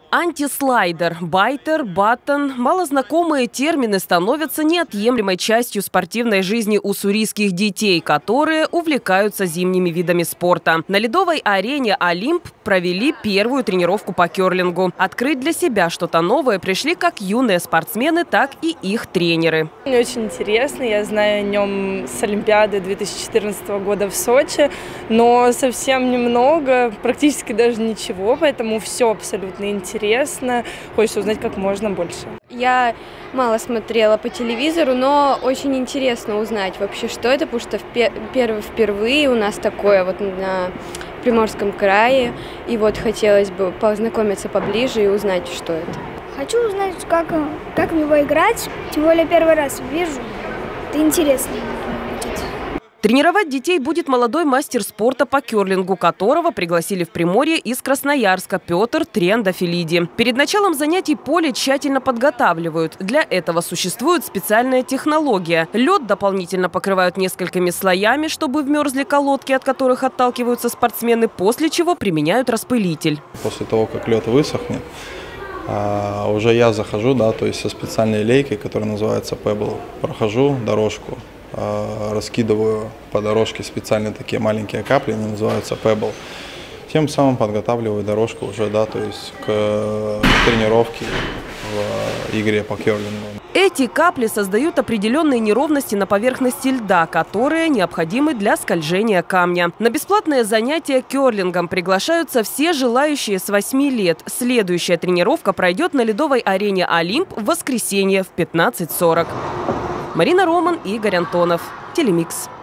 Антислайдер, байтер, баттон – малознакомые термины становятся неотъемлемой частью спортивной жизни уссурийских детей, которые увлекаются зимними видами спорта. На ледовой арене «Олимп» провели первую тренировку по керлингу. Открыть для себя что-то новое пришли как юные спортсмены, так и их тренеры. Мне очень интересно, я знаю о нем с Олимпиады 2014 года в Сочи, но совсем немного, практически даже ничего, поэтому все абсолютно интересно. Хочется узнать как можно больше. Я мало смотрела по телевизору, но очень интересно узнать вообще, что это, потому что впервые у нас такое вот на Приморском крае, и вот хотелось бы познакомиться поближе и узнать, что это. Хочу узнать, как в него играть, тем более первый раз вижу, это интересно будет. Тренировать детей будет молодой мастер спорта по керлингу, которого пригласили в Приморье из Красноярска Петр Триандафилиди. Перед началом занятий поле тщательно подготавливают. Для этого существует специальная технология. Лед дополнительно покрывают несколькими слоями, чтобы вмерзли колодки, от которых отталкиваются спортсмены, после чего применяют распылитель. После того, как лед высохнет, уже я захожу, то есть со специальной лейкой, которая называется Pebble, прохожу дорожку. Раскидываю по дорожке специальные такие маленькие капли, они называются Pebble. Тем самым подготавливаю дорожку уже, то есть к тренировке в игре по керлингу. Эти капли создают определенные неровности на поверхности льда, которые необходимы для скольжения камня. На бесплатные занятия керлингом приглашаются все желающие с 8 лет. Следующая тренировка пройдет на ледовой арене «Олимп» в воскресенье в 15:40. Марина Роман, Игорь Антонов. Телемикс.